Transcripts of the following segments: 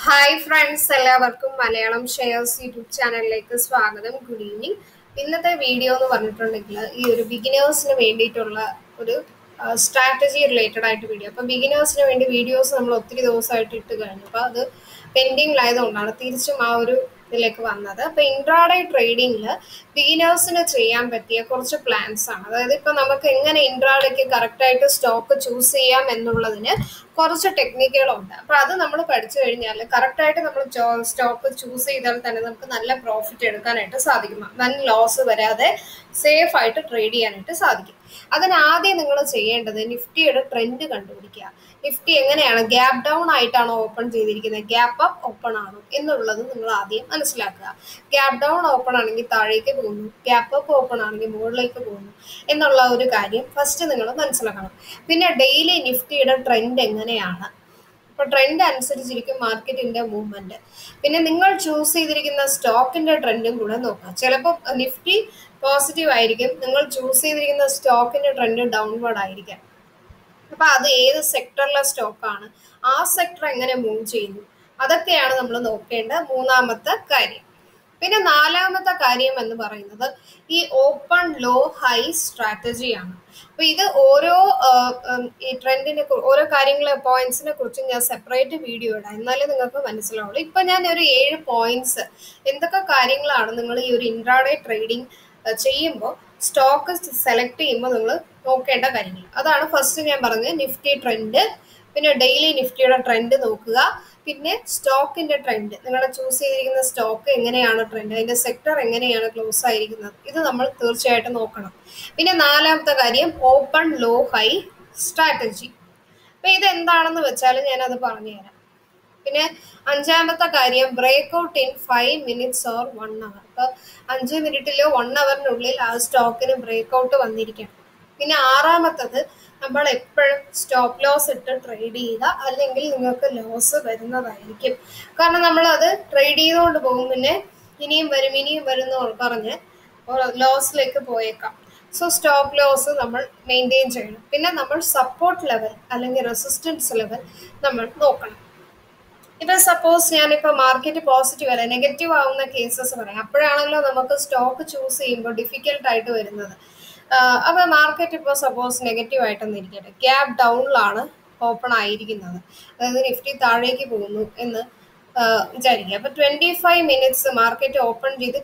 Hi friends, എല്ലാവർക്കും Malayalam shares YouTube ചാനലിലേക്ക് സ്വാഗതം. Good evening. ഇന്നത്തെ വീഡിയോ എന്ന് പറഞ്ഞിട്ടുണ്ടെങ്കിൽ ഈ ഒരു ബിഗിനേഴ്സിന് വേണ്ടിയിട്ടുള്ള ഒരു സ്ട്രാറ്റജി റിലേറ്റഡ് ആയിട്ട് വീഡിയോ. അപ്പോൾ ബിഗിനേഴ്സിന് വേണ്ടി വീഡിയോസ് നമ്മൾ ഒത്തിരി ദിവസമായിട്ട് ഇട്ട് കഴിഞ്ഞു. അപ്പോൾ അത് പെൻഡിങ്ങിലായതുകൊണ്ടാണ് തിരിച്ചും ആ ഒരു ഇതിലേക്ക് വന്നത്. അപ്പോൾ ഇൻട്രാഡേ ട്രേഡിങ്ങിൽ ബിഗിനേഴ്സിന് ചെയ്യാൻ പറ്റിയ കുറച്ച് പ്ലാൻസ് ആണ്. അതായത് ഇപ്പോൾ നമുക്ക് എങ്ങനെ ഇൻട്രാഡേക്ക് കറക്റ്റായിട്ട് സ്റ്റോക്ക് ചൂസ് ചെയ്യാം എന്നുള്ളതിന് കുറച്ച് ടെക്നിക്കുകളുണ്ട്. അപ്പോൾ അത് നമ്മൾ പഠിച്ചു കഴിഞ്ഞാൽ കറക്റ്റായിട്ട് നമ്മൾ സ്റ്റോക്ക് ചൂസ് ചെയ്താൽ തന്നെ നമുക്ക് നല്ല പ്രോഫിറ്റ് എടുക്കാനായിട്ട് സാധിക്കും. വൻ ലോസ് വരാതെ സേഫ് ആയിട്ട് ട്രേഡ് ചെയ്യാനായിട്ട് സാധിക്കും. അതിനാദ്യം നിങ്ങൾ ചെയ്യേണ്ടത് നിഫ്റ്റിയുടെ ട്രെൻഡ് കണ്ടുപിടിക്കുക. നിഫ്റ്റി എങ്ങനെയാണ്, ഗ്യാപ്പ് ഡൗൺ ആയിട്ടാണോ ഓപ്പൺ ചെയ്തിരിക്കുന്നത്, ഗ്യാപ്പ് അപ്പ് ഓപ്പൺ ആണോ എന്നുള്ളത് നിങ്ങൾ ആദ്യം മനസ്സിലാക്കുക. ഗ്യാപ്പ് ഡൗൺ ഓപ്പൺ ആണെങ്കിൽ താഴേക്ക് പോകുന്നു, ഗ്യാപ്പ് അപ്പ് ഓപ്പൺ ആണെങ്കിൽ മുകളിലേക്ക് പോകുന്നു എന്നുള്ള ഒരു കാര്യം ഫസ്റ്റ് നിങ്ങൾ മനസ്സിലാക്കണം. പിന്നെ ഡെയിലി നിഫ്റ്റിയുടെ ട്രെൻഡ് എങ്ങനെയാണ്, അപ്പോൾ ട്രെൻഡ് അനുസരിച്ചിരിക്കും മാർക്കറ്റിന്റെ മൂവ്മെന്റ്. പിന്നെ നിങ്ങൾ ചൂസ് ചെയ്തിരിക്കുന്ന സ്റ്റോക്കിന്റെ ട്രെൻഡും കൂടെ നോക്കുക. ചിലപ്പോൾ നിഫ്റ്റി പോസിറ്റീവ് ആയിരിക്കും, നിങ്ങൾ ചൂസ് ചെയ്തിരിക്കുന്ന സ്റ്റോക്കിന്റെ ട്രെൻഡ് ഡൗൺവേർഡ് ആയിരിക്കാം. അപ്പൊ അത് ഏത് സെക്ടറിലെ സ്റ്റോക്കാണ്, ആ സെക്ടർ എങ്ങനെ മൂവ് ചെയ്യുന്നു, അതൊക്കെയാണ് നമ്മൾ നോക്കേണ്ട മൂന്നാമത്തെ കാര്യം. പിന്നെ നാലാമത്തെ കാര്യം എന്ന് പറയുന്നത് ഈ ഓപ്പൺ ലോ ഹൈ സ്ട്രാറ്റജിയാണ്. അപ്പൊ ഇത് ഓരോ ഈ ട്രെൻഡിനെ ഓരോ കാര്യങ്ങളെ പോയിന്റ്സിനെ കുറിച്ച് ഞാൻ സെപ്പറേറ്റ് വീഡിയോ ഇടാം, എന്നാലേ നിങ്ങൾക്ക് മനസ്സിലാവുള്ളൂ. ഇപ്പൊ ഞാൻ ഒരു 7 പോയിന്റ്സ് എന്തൊക്കെ കാര്യങ്ങളാണ് നിങ്ങൾ ഈ ഒരു ഇൻട്രാഡേ ട്രേഡിംഗ് ചെയ്യുമ്പോൾ സ്റ്റോക്ക് സെലക്ട് ചെയ്യുമ്പോൾ നിങ്ങൾ നോക്കേണ്ട കാര്യങ്ങൾ. അതാണ് ഫസ്റ്റ് ഞാൻ പറഞ്ഞത്, നിഫ്റ്റി ട്രെൻഡ്, പിന്നെ ഡെയിലി നിഫ്റ്റിയുടെ ട്രെൻഡ് നോക്കുക, പിന്നെ സ്റ്റോക്കിന്റെ ട്രെൻഡ്, നിങ്ങളുടെ ചൂസ് ചെയ്തിരിക്കുന്ന സ്റ്റോക്ക് എങ്ങനെയാണ് ട്രെൻഡ്, അതിന്റെ സെക്ടർ എങ്ങനെയാണ് ക്ലോസ് ആയിരിക്കുന്നത്, ഇത് നമ്മൾ തീർച്ചയായിട്ടും നോക്കണം. പിന്നെ നാലാമത്തെ കാര്യം ഓപ്പൺ ലോ ഹൈ സ്ട്രാറ്റജി. അപ്പൊ ഇത് എന്താണെന്ന് വെച്ചാൽ ഞാനത് പറഞ്ഞുതരാം. പിന്നെ അഞ്ചാമത്തെ കാര്യം breakout in 5 minutes or 1 hour. അപ്പൊ 5 മിനിറ്റിലോ 1 hourനുള്ളിൽ ആ സ്റ്റോക്കിന് ബ്രേക്ക് ഔട്ട് വന്നിരിക്കണം. പിന്നെ ആറാമത്തത് നമ്മൾ എപ്പോഴും സ്റ്റോപ്പ് ലോസ് ഇട്ട് ട്രേഡ് ചെയ്യുക, അല്ലെങ്കിൽ നിങ്ങൾക്ക് ലോസ് വരുന്നതായിരിക്കും. കാരണം നമ്മളത് ട്രേഡ് ചെയ്തുകൊണ്ട് പോകും, പിന്നെ ഇനിയും വരും എന്ന് പറഞ്ഞ് ലോസിലേക്ക് പോയേക്കാം. സോ സ്റ്റോപ്പ് ലോസ് നമ്മൾ മെയിൻറ്റെയിൻ ചെയ്യണം. പിന്നെ നമ്മൾ സപ്പോർട്ട് ലെവൽ അല്ലെങ്കിൽ റെസിസ്റ്റൻസ് ലെവൽ നമ്മൾ നോക്കണം. ഇപ്പൊ സപ്പോസ് ഞാനിപ്പോ മാർക്കറ്റ് പോസിറ്റീവ് അല്ല നെഗറ്റീവ് ആവുന്ന കേസസ് പറയാം. അപ്പോഴാണല്ലോ നമുക്ക് സ്റ്റോക്ക് ചൂസ് ചെയ്യുമ്പോൾ ഡിഫിക്കൽട്ട് ആയിട്ട് വരുന്നത്. അപ്പൊ മാർക്കറ്റ് ഇപ്പോൾ സപ്പോസ് നെഗറ്റീവ് ആയിട്ടെന്ന് ഇരിക്കട്ടെ, ഗ്യാപ്പ് ഡൗണിലാണ് ഓപ്പൺ ആയിരിക്കുന്നത്, അതായത് നിഫ്റ്റി താഴേക്ക് പോകുന്നു എന്ന് വിചാരിക്കുക. അപ്പൊ 25 minutes മാർക്കറ്റ് ഓപ്പൺ ചെയ്ത്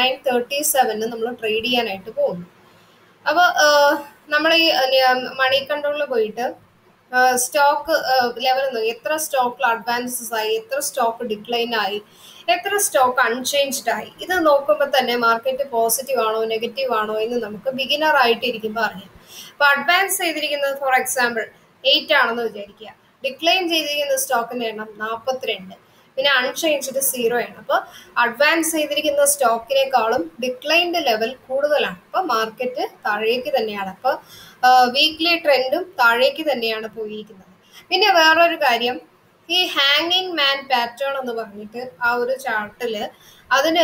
29:37 നമ്മൾ ട്രേഡ് ചെയ്യാനായിട്ട് പോകുന്നു. അപ്പൊ നമ്മൾ ഈ മണി കൺട്രോളിൽ പോയിട്ട് സ്റ്റോക്ക് ലെവൽ നോക്കി എത്ര സ്റ്റോക്കിൽ അഡ്വാൻസസ് ആയി, എത്ര സ്റ്റോക്ക് ഡിക്ലൈൻ ആയി, എത്ര സ്റ്റോക്ക് അൺചേഞ്ച്ഡ് ആയി, ഇത് നോക്കുമ്പോൾ തന്നെ മാർക്കറ്റ് പോസിറ്റീവ് ആണോ നെഗറ്റീവ് ആണോ എന്ന് നമുക്ക് ബിഗിനർ ആയിട്ട് ഇരിക്കുമ്പോൾ അറിയാം. അപ്പൊ അഡ്വാൻസ് ചെയ്തിരിക്കുന്നത് ഫോർ എക്സാമ്പിൾ 8 ആണെന്ന് വിചാരിക്കുക, ഡിക്ലൈൻ ചെയ്തിരിക്കുന്ന സ്റ്റോക്കിന്റെ എണ്ണം 42, പിന്നെ അൺചേഞ്ച്ഡ് 0 ആണ്. അപ്പൊ അഡ്വാൻസ് ചെയ്തിരിക്കുന്ന സ്റ്റോക്കിനേക്കാളും ഡിക്ലൈൻഡ് ലെവൽ കൂടുതലാണ്. അപ്പൊ മാർക്കറ്റ് താഴേക്ക് തന്നെയാണ്. അപ്പൊ വീക്ക്ലി ട്രെൻഡും താഴേക്ക് തന്നെയാണ് പോയിരിക്കുന്നത്. പിന്നെ വേറൊരു കാര്യം, ഈ ഹാങ്ങിങ് മാൻ പാറ്റേൺ എന്ന് പറഞ്ഞിട്ട് ആ ഒരു ചാർട്ടില് അതിന്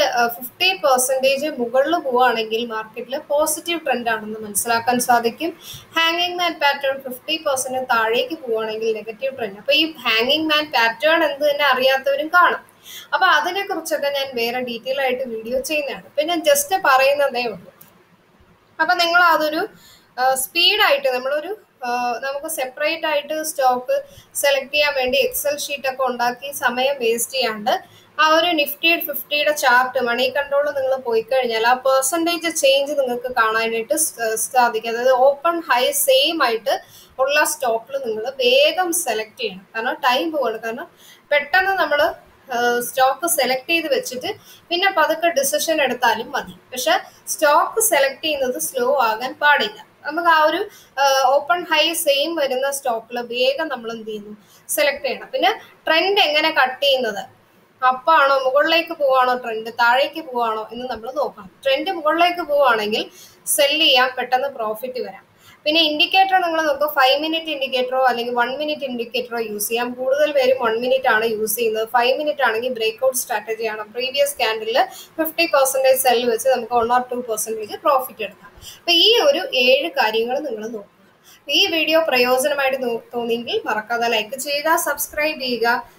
50% മുകളിൽ പോവുകയാണെങ്കിൽ മാർക്കറ്റിൽ പോസിറ്റീവ് ട്രെൻഡ് ആണെന്ന് മനസ്സിലാക്കാൻ സാധിക്കും. ഹാങ്ങിങ് മാൻ പാറ്റേൺ 50% താഴേക്ക് പോവുകയാണെങ്കിൽ നെഗറ്റീവ് ട്രെൻഡ്. അപ്പൊ ഈ ഹാങ്ങിങ് മാൻ പാറ്റേൺ എന്ത് തന്നെ അറിയാത്തവരും കാണും. അപ്പൊ അതിനെ കുറിച്ചൊക്കെ ഞാൻ വേറെ ഡീറ്റെയിൽ ആയിട്ട് വീഡിയോ ചെയ്യുന്നതാണ്. ഇപ്പൊ ഞാൻ ജസ്റ്റ് പറയുന്നതേ ഉള്ളൂ. അപ്പൊ നിങ്ങൾ അതൊരു സ്പീഡായിട്ട് നമുക്ക് സെപ്പറേറ്റ് ആയിട്ട് സ്റ്റോക്ക് സെലക്ട് ചെയ്യാൻ വേണ്ടി എക്സൽ ഷീറ്റ് ഒക്കെ ഉണ്ടാക്കി സമയം വേസ്റ്റ് ചെയ്യാണ്ട് ആ ഒരു നിഫ്റ്റി 50യുടെ ചാർട്ട് മണി കൺട്രോൾ നിങ്ങൾ പോയി കഴിഞ്ഞാൽ ആ പെർസെൻറ്റേജ് ചേഞ്ച് നിങ്ങൾക്ക് കാണാനായിട്ട് സാധിക്കും. അതായത് ഓപ്പൺ ഹൈ സെയിം ആയിട്ട് ഉള്ള സ്റ്റോക്കിൽ നിങ്ങൾ വേഗം സെലക്ട് ചെയ്യണം. കാരണം ടൈം പോവാണ്. കാരണം പെട്ടെന്ന് നമ്മൾ സ്റ്റോക്ക് സെലക്ട് ചെയ്ത് വെച്ചിട്ട് പിന്നെ പതുക്കെ ഡിസിഷൻ എടുത്താലും മതി. പക്ഷെ സ്റ്റോക്ക് സെലക്ട് ചെയ്യുന്നത് സ്ലോ ആകാൻ പാടില്ല. നമുക്ക് ആ ഒരു ഓപ്പൺ ഹൈ സെയിം വരുന്ന സ്റ്റോക്കിൽ വേഗം നമ്മൾ എന്ത് ചെയ്യുന്നു, സെലക്ട് ചെയ്യണം. പിന്നെ ട്രെൻഡ് എങ്ങനെ കട്ട് ചെയ്യുന്നത്, അപ്പാണോ മുകളിലേക്ക് പോവാണോ ട്രെൻഡ് താഴേക്ക് പോവാണോ എന്ന് നമ്മൾ നോക്കണം. ട്രെൻഡ് മുകളിലേക്ക് പോവുകയാണെങ്കിൽ സെല്ല് ചെയ്യാം, പെട്ടെന്ന് പ്രോഫിറ്റ് വരാം. പിന്നെ ഇൻഡിക്കേറ്റർ നിങ്ങൾ നോക്കുക, 5 minute ഇൻഡിക്കേറ്ററോ അല്ലെങ്കിൽ 1 minute ഇൻഡിക്കേറ്ററോ യൂസ് ചെയ്യാം. കൂടുതൽ പേരും 1 minute ആണ് യൂസ് ചെയ്യുന്നത്. 5 minute ആണെങ്കിൽ ബ്രേക്ക്ഔട്ട് സ്ട്രാറ്റജിയാണ്. പ്രീവിയസ് ക്യാൻഡിൽ 50% സെല്ല് വെച്ച് നമുക്ക് 1 or 2% പ്രോഫിറ്റ് എടുക്കാം. അപ്പൊ ഈ ഒരു 7 കാര്യങ്ങൾ നിങ്ങൾ നോക്കുക. ഈ വീഡിയോ പ്രയോജനമായിട്ട് തോന്നിയെങ്കിൽ മറക്കാതെ ലൈക്ക് ചെയ്യുക, സബ്സ്ക്രൈബ് ചെയ്യുക.